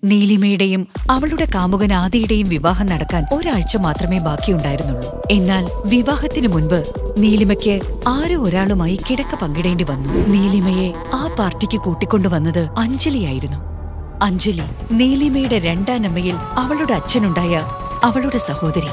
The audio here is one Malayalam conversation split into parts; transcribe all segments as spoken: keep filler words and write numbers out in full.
നീലിമയുടെയും അവളുടെ കാമുകൻ ആദിയുടെയും വിവാഹം നടക്കാൻ ഒരാഴ്ച മാത്രമേ ബാക്കിയുണ്ടായിരുന്നുള്ളൂ. എന്നാൽ വിവാഹത്തിനു മുൻപ് നീലിമയ്ക്ക് ആരോ ഒരാളുമായി കിടക്ക പങ്കിടേണ്ടി വന്നു. നീലിമയെ ആ പാർട്ടിക്ക് കൂട്ടിക്കൊണ്ടുവന്നത് അഞ്ജലിയായിരുന്നു. അഞ്ജലി നീലിമയുടെ രണ്ടാനമ്മയിൽ അവളുടെ അച്ഛനുണ്ടായ അവളുടെ സഹോദരി.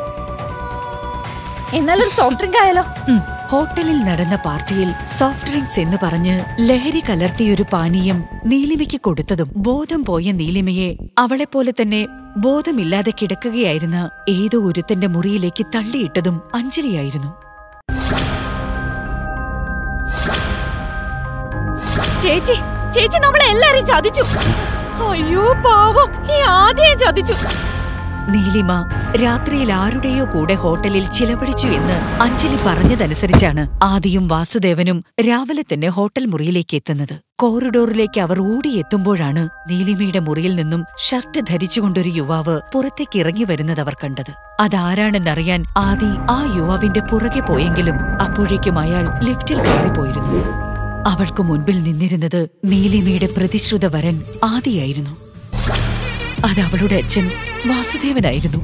എന്നാലൊരു സോഫ്റ്റ് ഡ്രിങ്ക് ആയാലോ? ഹോട്ടലിൽ നടന്ന പാർട്ടിയിൽ സോഫ്റ്റ് ഡ്രിങ്ക്സ് എന്ന് പറഞ്ഞ് ലഹരി കലർത്തിയൊരു പാനീയം നീലിമയ്ക്ക് കൊടുത്തതും ബോധം പോയ നീലിമയെ അവളെപ്പോലെ തന്നെ ബോധമില്ലാതെ കിടക്കുകയായിരുന്ന ഏതോ ഒരുത്തന്റെ മുറിയിലേക്ക് തള്ളിയിട്ടതും അഞ്ജലിയായിരുന്നു. ചേച്ചി ചേച്ചി നമ്മളെ എല്ലാരെയും ചതിച്ചു. അയ്യോ പാവം, ഈ ആദ്യം ചതിച്ചു. നീലിമ രാത്രിയിൽ ആരുടെയോ കൂടെ ഹോട്ടലിൽ ചിലവഴിച്ചു എന്ന് അഞ്ജലി പറഞ്ഞതനുസരിച്ചാണ് ആദിയും വാസുദേവനും രാവിലെ തന്നെ ഹോട്ടൽ മുറിയിലേക്ക് എത്തുന്നത്. കോറിഡോറിലേക്ക് അവർ ഓടിയെത്തുമ്പോഴാണ് നീലിമയുടെ മുറിയിൽ നിന്നും ഷർട്ട് ധരിച്ചുകൊണ്ടൊരു യുവാവ് പുറത്തേക്ക് ഇറങ്ങി വരുന്നത് അവർ കണ്ടത്. അതാരാണെന്നറിയാൻ ആദി ആ യുവാവിന്റെ പുറകെ പോയെങ്കിലും അപ്പോഴേക്കും അയാൾ ലിഫ്റ്റിൽ കയറിപ്പോയിരുന്നു. അവൾക്ക് മുൻപിൽ നിന്നിരുന്നത് നീലിമയുടെ പ്രതിശ്രുത വരൻ ആദിയായിരുന്നു. അത് അവളുടെ അച്ഛൻ വാസുദേവനായിരുന്നു.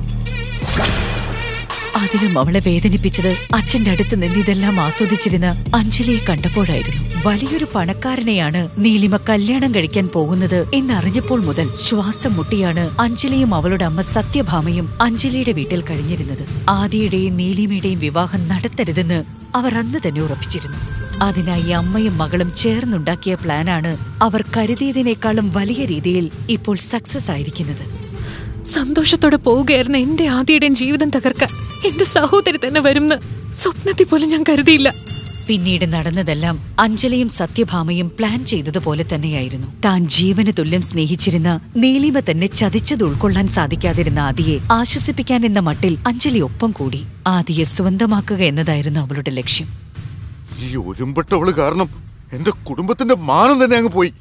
അതിലും അവളെ വേദനിപ്പിച്ചത് അച്ഛന്റെ അടുത്ത് നിന്ന് ഇതെല്ലാം ആസ്വദിച്ചിരുന്ന അഞ്ജലിയെ കണ്ടപ്പോഴായിരുന്നു. വലിയൊരു പണക്കാരനെയാണ് നീലിമ കല്യാണം കഴിക്കാൻ പോകുന്നത് എന്നറിഞ്ഞപ്പോൾ മുതൽ ശ്വാസം മുട്ടിയാണ് അഞ്ജലിയും അവളുടെ അമ്മ സത്യഭാമയും അഞ്ജലിയുടെ വീട്ടിൽ കഴിഞ്ഞിരുന്നത്. ആദിയുടെയും നീലിമയുടെയും വിവാഹം നടത്തരുതെന്ന് അവർ അന്ന് തന്നെ ഉറപ്പിച്ചിരുന്നു. അതിനായി അമ്മയും മകളും ചേർന്നുണ്ടാക്കിയ പ്ലാനാണ് അവർ കരുതിയതിനേക്കാളും വലിയ രീതിയിൽ ഇപ്പോൾ സക്സസ് ആയിരിക്കുന്നത്. സന്തോഷത്തോടെ പോവുകയായിരുന്ന എന്റെ ആദിയുടെയും ജീവിതം തകർക്കാൻ എന്റെ സഹോദരി തന്നെ വരുമെന്ന് സ്വപ്നത്തിൽ പോലും ഞാൻ കരുതിയില്ല. പിന്നീട് നടന്നതെല്ലാം അഞ്ജലിയും സത്യഭാമയും പ്ലാൻ ചെയ്തതുപോലെ തന്നെയായിരുന്നു. താൻ ജീവന് തുല്യം സ്നേഹിച്ചിരുന്ന നീലിമ തന്നെ ചതിച്ചത് ഉൾക്കൊള്ളാൻ സാധിക്കാതിരുന്ന ആദിയെ ആശ്വസിപ്പിക്കാൻ എന്ന മട്ടിൽ അഞ്ജലി ഒപ്പം കൂടി. ആദിയെ സ്വന്തമാക്കുക എന്നതായിരുന്നു അവളുടെ ലക്ഷ്യം. ഈ ഒരുമ്പെട്ടവള് കാരണം എന്റെ കുടുംബത്തിന്റെ മാനം തന്നെ അങ്ങ് പോയി.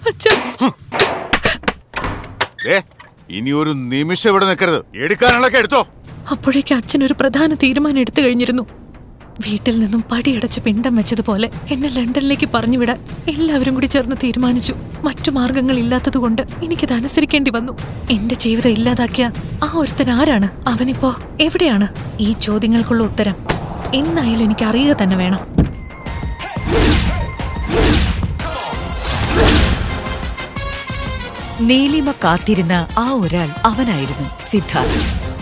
ഇനി ഒരു നിമിഷം ഇവിടെ നിൽക്കരുത്. എടുക്കാനുള്ളൊക്കെ എടുത്തോ. അപ്പോഴേക്ക് അച്ഛൻ ഒരു പ്രധാന തീരുമാനം എടുത്തു കഴിഞ്ഞിരുന്നു. വീട്ടിൽ നിന്നും പടിയടച്ച് പിണ്ടം വെച്ചതുപോലെ എന്നെ ലണ്ടനിലേക്ക് പറഞ്ഞുവിടാൻ എല്ലാവരും കൂടി ചേർന്ന് തീരുമാനിച്ചു. മറ്റു മാർഗങ്ങൾ ഇല്ലാത്തതുകൊണ്ട് എനിക്കിത് അനുസരിക്കേണ്ടി വന്നു. എന്റെ ജീവിതം ഇല്ലാതാക്കിയ ആ ഒരുത്തൻ ആരാണ്? അവനിപ്പോ എവിടെയാണ്? ഈ ചോദ്യങ്ങൾക്കുള്ള ഉത്തരം എന്നായാലും എനിക്ക് അറിയുക തന്നെ വേണം. നീലിമ കാത്തിരുന്ന ആ ഒരാൾ അവനായിരുന്നു സിദ്ധാർത്ഥ്.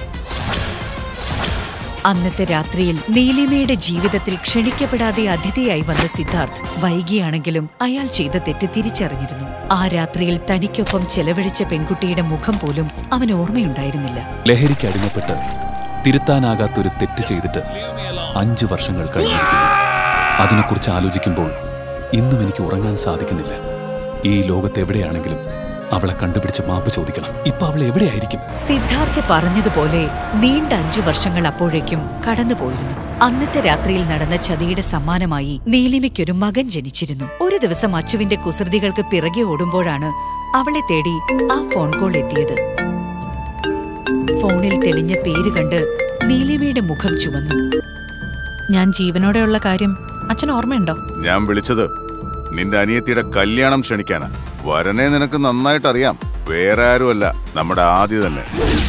അന്നത്തെ രാത്രിയിൽ നീലിമയുടെ ജീവിതത്തിൽ ക്ഷണിക്കപ്പെടാതെ അതിഥിയായി വന്ന സിദ്ധാർത്ഥ് വൈകിയാണെങ്കിലും അയാൾ ചെയ്ത തെറ്റ് തിരിച്ചറിഞ്ഞിരുന്നു. ആ രാത്രിയിൽ തനിക്കൊപ്പം ചെലവഴിച്ച പെൺകുട്ടിയുടെ മുഖം പോലും അവന് ഓർമ്മയുണ്ടായിരുന്നില്ല. ലഹരിക്ക് അടിമപ്പെട്ട് തിരുത്താനാകാത്തൊരു തെറ്റ് ചെയ്തിട്ട് അഞ്ചു വർഷങ്ങൾ കഴിഞ്ഞിരിക്കുന്നു. അതിനെക്കുറിച്ച് ആലോചിക്കുമ്പോൾ ഇന്നും എനിക്ക് ഉറങ്ങാൻ സാധിക്കുന്നില്ല. ഈ ലോകത്തെവിടെയാണെങ്കിലും അവളെ കണ്ടുപിടിച്ച് മാപ്പ് ചോദിക്കണം. ഇപ്പൊ അവൾ എവിടെയായിരിക്കും? സിദ്ധാർത്ഥ് പറഞ്ഞതുപോലെ നീണ്ട അഞ്ചു വർഷങ്ങൾ അപ്പോഴേക്കും കടന്നുപോയിരുന്നു. അന്നത്തെ രാത്രിയിൽ നടന്ന ചതിയുടെ സമ്മാനമായി നീലിമയ്ക്കൊരു മകൻ ജനിച്ചിരുന്നു. ഒരു ദിവസം അച്ചുവിന്റെ കുസൃതികൾക്ക് പിറകെ ഓടുമ്പോഴാണ് അവളെ തേടി ആ ഫോൺ കോൾ എത്തിയത്. ഫോണിൽ തെളിഞ്ഞ പേര് കണ്ട് നീലിമയുടെ മുഖം ചുവന്നു. ഞാൻ ജീവനോടെയുള്ള കാര്യം അച്ഛൻ ഓർമ്മയുണ്ടോ? ഞാൻ വിളിച്ചത് നിന്റെ അനിയത്തിയുടെ കല്യാണം ക്ഷണിക്കാനാ. വരനെ നിനക്ക് നന്നായിട്ട് അറിയാം. വേറെ ആരുമല്ല, നമ്മുടെ ആദി തന്നെ.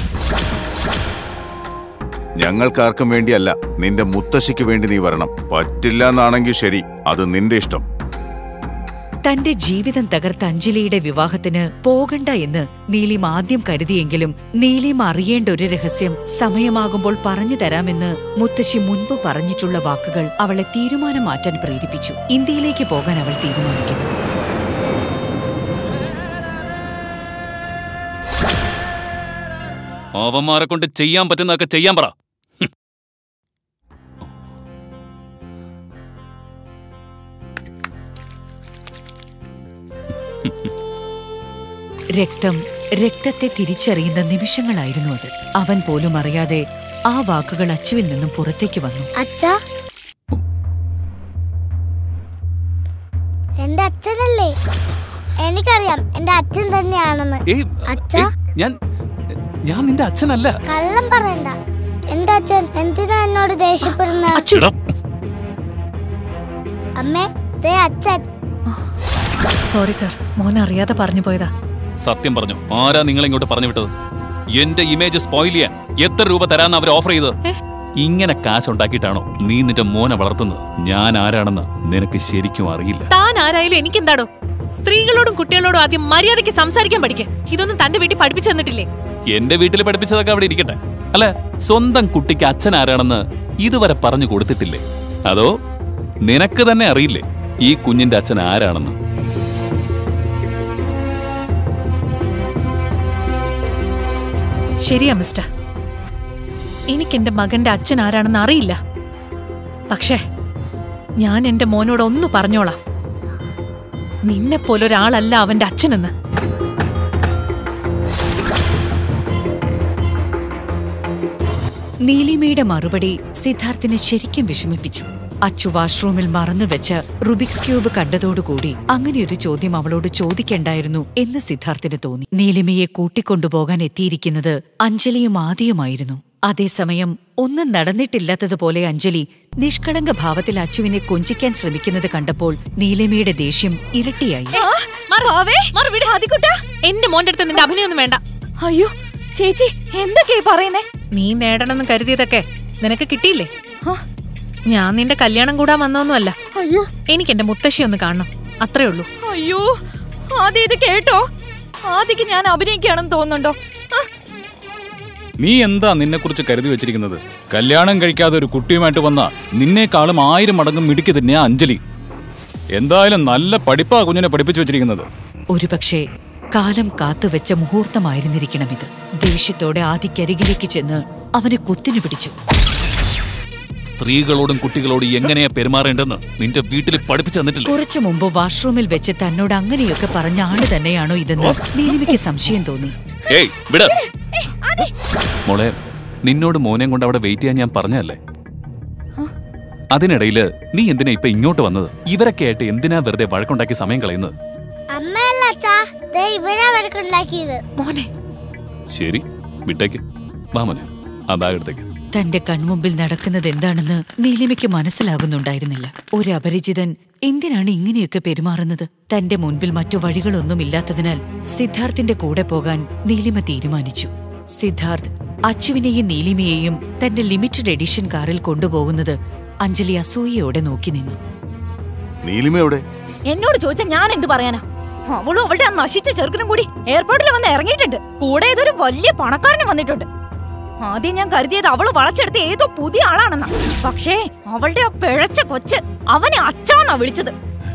ഞങ്ങൾക്കാർക്കും വേണ്ടിയല്ല, നിന്റെ മുത്തശ്ശിക്ക് വേണ്ടി നീ വരണം. പറ്റില്ല എന്നാണെങ്കിൽ ശരി, അത് നിന്റെ ഇഷ്ടം. തന്റെ ജീവിതം തകർത്ത അഞ്ജലിയുടെ വിവാഹത്തിന് പോകണ്ട എന്ന് നീലിമ ആദ്യം കരുതിയെങ്കിലും നീലിമ അറിയേണ്ട ഒരു രഹസ്യം സമയമാകുമ്പോൾ പറഞ്ഞു തരാമെന്ന് മുത്തശ്ശി മുൻപ് പറഞ്ഞിട്ടുള്ള വാക്കുകൾ അവളെ തീരുമാനം മാറ്റാൻ പ്രേരിപ്പിച്ചു. ഇന്ത്യയിലേക്ക് പോകാൻ അവൾ തീരുമാനിക്കുന്നു. അവന്മാരെ കൊണ്ട് ചെയ്യാൻ പറ്റുന്നതൊക്കെ ചെയ്യാൻ പറ. രക്തം രക്തത്തെ തിരിച്ചറിയുന്ന നിമിഷങ്ങളായിരുന്നു അത്. അവൻ പോലും അറിയാതെ ആ വാക്കുകൾ അച്ചുവിൽ നിന്നും പുറത്തേക്ക് വന്നു. അച്ഛാ, എന്റെ അച്ഛനല്ലേ? എനിക്കറിയാം എന്റെ അച്ഛൻ തന്നെയാണെന്ന്. അച്ഛാ, ഞാൻ ഞാൻ നിന്റെ അച്ഛനല്ല. കള്ളം പറയണ്ട. എന്റെ അച്ഛൻ എന്തിനാ എന്നോട് ദേഷ്യപ്പെടുന്നത്? അമ്മേ, ദേ അച്ഛൻ. സോറി സർ, മോൻ അറിയാതെ പറഞ്ഞു പോയതാ. സത്യം പറഞ്ഞു, ആരാ നിങ്ങളെ ഇങ്ങോട്ട് പറഞ്ഞു വിട്ടത്? എന്റെ ഇമേജ് സ്പോയിൽ ചെയ്യാൻ എത്ര രൂപ തരാന്ന് അവർ ഓഫർ ചെയ്ത്? ഇങ്ങനെ കാശ് ഉണ്ടാക്കിയിട്ടാണോ നീ നിന്റെ മോനെ വളർത്തുന്നത്? ഞാൻ ആരാണെന്ന് നിനക്ക് ശരിക്കും അറിയില്ല. താൻ ആരായാലും എനിക്കെന്താടോ? സ്ത്രീകളോടും കുട്ടികളോടും ആദ്യം മര്യാദയ്ക്ക് സംസാരിക്കാൻ പഠിക്കേ. ഇതൊന്നും തന്റെ വീട്ടിൽ പഠിപ്പിച്ചു തന്നിട്ടില്ലേ? എന്റെ വീട്ടിൽ പഠിപ്പിച്ചതൊക്കെ അവിടെ ഇരിക്കട്ടെ. അല്ലെ, സ്വന്തം കുട്ടിക്ക് അച്ഛൻ ആരാണെന്ന് ഇതുവരെ പറഞ്ഞു കൊടുത്തിട്ടില്ലേ? അതോ നിനക്ക് തന്നെ അറിയില്ലേ ഈ കുഞ്ഞിന്റെ അച്ഛൻ ആരാണെന്ന്? ശരിയാ മിസ്റ്റർ, എനിക്കെന്റെ മകന്റെ അച്ഛൻ ആരാണെന്ന് അറിയില്ല. പക്ഷേ ഞാൻ എന്റെ മോനോട് ഒന്ന് പറഞ്ഞോളാം, നിന്നെപ്പോലൊരാളല്ല അവന്റെ അച്ഛനെന്ന്. നീലിമയുടെ മറുപടി സിദ്ധാർത്ഥിനെ ശരിക്കും വിഷമിപ്പിച്ചു. അച്ചു വാഷ്റൂമിൽ മറന്നുവെച്ച് റുബിക്സ് ക്യൂബ് കണ്ടതോടുകൂടി അങ്ങനെയൊരു ചോദ്യം അവളോട് ചോദിക്കണ്ടായിരുന്നു എന്ന് സിദ്ധാർത്ഥിന് തോന്നി. നീലിമയെ കൂട്ടിക്കൊണ്ടുപോകാൻ എത്തിയിരിക്കുന്നത് അഞ്ജലിയും ആദിയുമായിരുന്നു. അതേസമയം ഒന്നും നടന്നിട്ടില്ലാത്തതുപോലെ അഞ്ജലി നിഷ്കളങ്ക ഭാവത്തിൽ അച്ചുവിനെ കൊഞ്ചിക്കാൻ ശ്രമിക്കുന്നത് കണ്ടപ്പോൾ നീലിമയുടെ ദേഷ്യം ഇരട്ടിയായി. എന്റെ മോന്റെ അടുത്ത് നിന്റെ അഭിനയൊന്നും വേണ്ട. അയ്യോ ചേച്ചി, എന്തൊക്കെയാ പറയുന്നേ? നീ നേടണമെന്ന് കരുതിയതൊക്കെ നിനക്ക് കിട്ടിയില്ലേ? ഞാൻ നിന്റെ കല്യാണം കൂടാൻ വന്നൊന്നുമല്ല. അയ്യോ, എനിക്ക് എന്റെ മുത്തശ്ശി ഒന്ന് കാണണം, അത്രേ ഉള്ളൂ. അയ്യോ ആദ്യം ഇത് കേട്ടോ? ആദ്യക്ക് ഞാൻ അഭിനയിക്കുകയാണെന്ന് തോന്നുന്നുണ്ടോ? നീ എന്താ നിന്നെ കുറിച്ച് കരുതി വെച്ചിരിക്കുന്നത്? കല്യാണം കഴിക്കാതെ ഒരു കുട്ടിയുമായിട്ട് വന്ന നിന്നേക്കാളും ആയിരം മടങ്ങും മിടുക്കി തന്നെയാ അഞ്ജലി. എന്തായാലും നല്ല പഠിപ്പാ കുഞ്ഞിനെ പഠിപ്പിച്ചു വെച്ചിരിക്കുന്നത്. ഒരുപക്ഷെ കാലം കാത്തുവെച്ച മുഹൂർത്തമായിരുന്നിരിക്കണം ഇത്. ദേഷ്യത്തോടെ ആദിക്കരികിലേക്ക് ചെന്ന് അവനെ കുത്തിനു പിടിച്ചു. സ്ത്രീകളോടും കുട്ടികളോടും എങ്ങനെയാ പെരുമാറേണ്ടെന്ന് നിന്റെ വീട്ടിൽ പഠിപ്പിച്ചു തന്നിട്ടില്ല. കുറച്ചു മുമ്പ് വാഷ്റൂമിൽ വെച്ച് തന്നോട് അങ്ങനെയൊക്കെ പറഞ്ഞ ആള് തന്നെയാണോ ഇതെന്ന് നീലിമയ്ക്ക് സംശയം തോന്നി. ഏയ് വിട് മോളെ, നിന്നോട് മോനെ കൊണ്ട് അവിടെ വെയിറ്റ് ചെയ്യാൻ ഞാൻ പറഞ്ഞല്ലേ? അതിനിടയില് നീ എന്തിനാ ഇപ്പൊ ഇങ്ങോട്ട് വന്നത്? ഇവരൊക്കെ ആയിട്ട് എന്തിനാ വെറുതെ വഴക്കുണ്ടാക്കി സമയം കളയുന്നത്? മോനെ ശരി, വിട്ടേക്ക്. വാ മോനെ, ആ ബാഗ് എടുത്തേക്ക്. തന്റെ കൺമുമ്പിൽ നടക്കുന്നത് എന്താണെന്ന് നീലിമയ്ക്ക് മനസ്സിലാകുന്നുണ്ടായിരുന്നില്ല. ഒരു അപരിചിതൻ എന്തിനാണ് ഇങ്ങനെയൊക്കെ പെരുമാറുന്നത്? തന്റെ മുൻപിൽ മറ്റു വഴികളൊന്നുമില്ലാത്തതിനാൽ സിദ്ധാർത്ഥിന്റെ കൂടെ പോകാൻ നീലിമ തീരുമാനിച്ചു. സിദ്ധാർത്ഥ് അച്ചുവിനെയും നീലിമയെയും തന്റെ ലിമിറ്റഡ് എഡിഷൻ കാറിൽ കൊണ്ടുപോകുന്നത് അഞ്ജലി അസൂയയോടെ നോക്കി നിന്നു. നീലിമയോടെ എന്നോട് ചോദിച്ചാൽ ഞാൻ എന്ത് പറയാനാ? അവളും അവളുടെ ആ നശിച്ച ചെറുക്കനും കൂടി എയർപോർട്ടിൽ വന്ന് ഇറങ്ങിയിട്ടുണ്ട്. കൂടെ ഇതൊരു വലിയ പണക്കാരനും വന്നിട്ടുണ്ട്. ആദ്യം ഞാൻ കരുതിയത് അവള് വളച്ചെടുത്ത ഏതോ പുതിയ ആളാണെന്നാ. പക്ഷേ അവളുടെ ആ പിഴച്ച കൊച്ച് അവനെ അച്ചാന്നാ വിളിച്ചത്.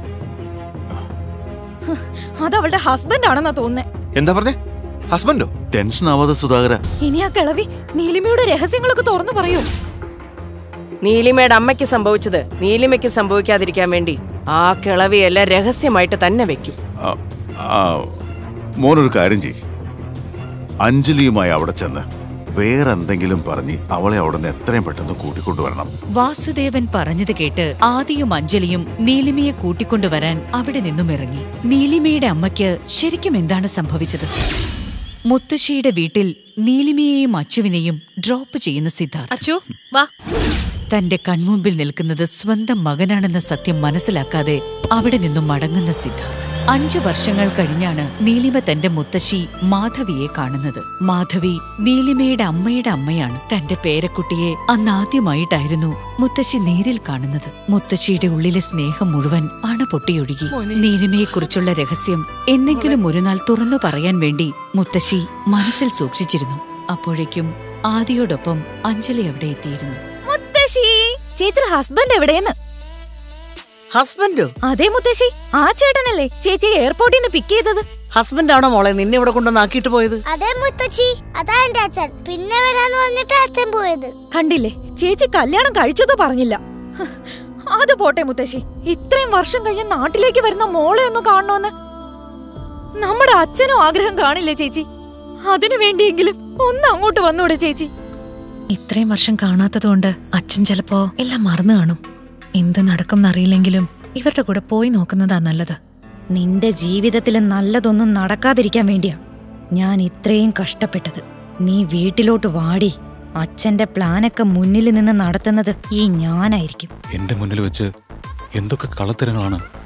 അതവളുടെ ഹസ്ബൻഡ് ആണെന്നാ തോന്നുന്നേ. എന്താ പറഞ്ഞേ? ഹസ്ബൻഡോ? ടെൻഷൻ ആവാതെ സുധാകര. ഇനി ആ കിളവി നീലിമയുടെ രഹസ്യങ്ങളൊക്കെ തുറന്നു പറയൂ. നീലിമയുടെ അമ്മയ്ക്ക് സംഭവിച്ചത് നീലിമയ്ക്ക് സംഭവിക്കാതിരിക്കാൻ വേണ്ടി ആ കിളവിയെല്ലാം രഹസ്യമായിട്ട് തന്നെ വെക്കും. മോനൊരു കാര്യം ചെയ്യ്, അഞ്ജലിയുമായി അവിടെ ചെന്ന് വേറെന്തെങ്കിലും പറഞ്ഞ് അവളെ അവിടെ നിന്ന് എത്രയും പെട്ടെന്ന് കൂട്ടിക്കൊണ്ടുവരണം. വാസുദേവൻ പറഞ്ഞത് കേട്ട് ആദിയും അഞ്ജലിയും നീലിമയെ കൂട്ടിക്കൊണ്ടുവരാൻ അവിടെ നിന്നും ഇറങ്ങി. നീലിമയുടെ അമ്മയ്ക്ക് ശരിക്കും എന്താണ് സംഭവിച്ചത്? മുത്തശ്ശിയുടെ വീട്ടിൽ നീലിമയെയും അച്ചുവിനെയും ഡ്രോപ്പ് ചെയ്യുന്ന സിദ്ധാർത്ഥ് അച്ചു വാ. തന്റെ കൺമുമ്പിൽ നിൽക്കുന്നത് സ്വന്തം മകനാണെന്ന സത്യം മനസ്സിലാക്കാതെ അവിടെ നിന്നും മടങ്ങുന്ന സിദ്ധാർത്ഥ്. അഞ്ചു വർഷങ്ങൾ കഴിഞ്ഞാണ് നീലിമ തന്റെ മുത്തശ്ശി മാധവിയെ കാണുന്നത്. മാധവി നീലിമയുടെ അമ്മയുടെ അമ്മയാണ്. തന്റെ പേരക്കുട്ടിയെ അന്നാദ്യമായിട്ടായിരുന്നു മുത്തശ്ശി നേരിൽ കാണുന്നത്. മുത്തശ്ശിയുടെ ഉള്ളിലെ സ്നേഹം മുഴുവൻ അണ പൊട്ടിയൊഴുകി. നീലിമയെക്കുറിച്ചുള്ള രഹസ്യം എന്നെങ്കിലും ഒരു നാൾ തുറന്നു പറയാൻ വേണ്ടി മുത്തശ്ശി മനസ്സിൽ സൂക്ഷിച്ചിരുന്നു. അപ്പോഴേക്കും ആദിയോടൊപ്പം അഞ്ജലി അവിടെ എത്തിയിരുന്നു. മുത്തശ്ശി, ചേച്ചിയുടെ ഹസ്ബൻഡ് എവിടെയെന്ന്? ഹസ്ബൻഡോ? അതെ മുത്തശ്ശി, ആ ചേട്ടനല്ലേ ചേച്ചി എയർപോർട്ടിൽ നിന്ന് പിക്ക് ചെയ്തത്? ഹസ്ബൻഡ് ആണോ മോളെ നിന്നെ ഇവിടെ കൊണ്ടുവന്നാക്കിട്ട് പോയത്? അതെ മുത്തശ്ശി, അതാ എന്റെ അച്ഛൻ. പിന്നെ വരാന്ന് പറഞ്ഞിട്ട് അച്ഛൻ പോയത്. കണ്ടില്ലേ, ചേച്ചി കല്യാണം കഴിച്ചതോ പറഞ്ഞില്ല. അത് പോട്ടെ മുത്തശ്ശി, ഇത്രയും വർഷം കഴിഞ്ഞ് നാട്ടിലേക്ക് വരുന്ന മോളെ ഒന്ന് കാണണമെന്ന് നമ്മുടെ അച്ഛനും ആഗ്രഹം കാണില്ലേ ചേച്ചി? അതിനു വേണ്ടിയെങ്കിലും ഒന്ന് അങ്ങോട്ട് വന്നൂടെ ചേച്ചി? ഇത്രയും വർഷം കാണാത്തതുകൊണ്ട് അച്ഛൻ ചിലപ്പോ എല്ലാം മറന്നു കാണും. എന്ത് നടക്കും എന്നറിയില്ലെങ്കിലും ഇവരുടെ കൂടെ പോയി നോക്കുന്നതാ നല്ലത്. നിന്റെ ജീവിതത്തിൽ നല്ലതൊന്നും നടക്കാതിരിക്കാൻ വേണ്ടിയാ ഞാൻ ഇത്രയും കഷ്ടപ്പെട്ടത്. നീ വീട്ടിലോട്ട് വാടി. അച്ഛന്റെ പ്ലാനൊക്കെ മുന്നിൽ നിന്ന് നടത്തുന്നത് ഈ ഞാനായിരിക്കും. എന്റെ മുന്നിൽ വെച്ച് എന്തൊക്കെ കളത്തരങ്ങളാണ്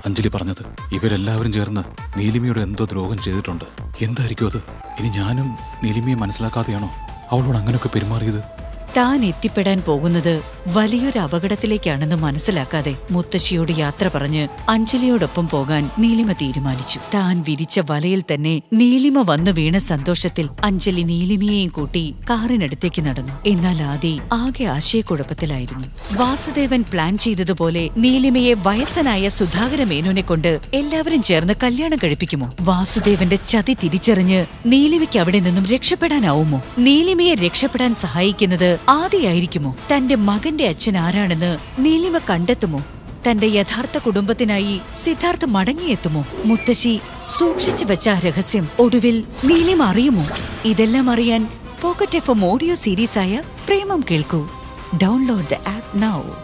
അഞ്ജലി പറഞ്ഞത്. ഇവരെല്ലാവരും ചേർന്ന് നീലിമയോട് എന്തോ ദ്രോഹം ചെയ്തിട്ടുണ്ട്. എന്തായിരിക്കും അത്? ഇനി ഞാനും നീലിമയെ മനസ്സിലാക്കാതെയാണോ അവളോട് അങ്ങനെയൊക്കെ പെരുമാറിയത്? താൻ എത്തിപ്പെടാൻ പോകുന്നത് വലിയൊരു അപകടത്തിലേക്കാണെന്ന് മനസ്സിലാക്കാതെ മുത്തശ്ശിയോട് യാത്ര പറഞ്ഞ് അഞ്ജലിയോടൊപ്പം പോകാൻ നീലിമ തീരുമാനിച്ചു. താൻ വിരിച്ച വലയിൽ തന്നെ നീലിമ വന്നു വീണ സന്തോഷത്തിൽ അഞ്ജലി നീലിമയെയും കൂട്ടി കാറിനടുത്തേക്ക് നടന്നു. എന്നാൽ ആദി ആകെ ആശയക്കുഴപ്പത്തിലായിരുന്നു. വാസുദേവൻ പ്ലാൻ ചെയ്തതുപോലെ നീലിമയെ വയസ്സനായ സുധാകര മേനോനെ കൊണ്ട് എല്ലാവരും ചേർന്ന് കല്യാണം കഴിപ്പിക്കുമോ? വാസുദേവന്റെ ചതി തിരിച്ചറിഞ്ഞ് നീലിമയ്ക്ക് അവിടെ നിന്നും രക്ഷപ്പെടാനാവുമോ? നീലിമയെ രക്ഷപ്പെടാൻ സഹായിക്കുന്നത് ആദിയായിരിക്കുമോ? തന്റെ മകന്റെ അച്ഛൻ ആരാണെന്ന് നീലിമ കണ്ടെത്തുമോ? തന്റെ യഥാർത്ഥ കുടുംബത്തിനായി സിദ്ധാർത്ഥ് മടങ്ങിയെത്തുമോ? മുത്തശ്ശി സൂക്ഷിച്ചു വെച്ച ആ രഹസ്യം ഒടുവിൽ നീലിമ അറിയുമോ? ഇതെല്ലാം അറിയാൻ പോക്കറ്റ് എഫ് എം ഓഡിയോ സീരീസായ പ്രേമം കേൾക്കൂ. Download the app now.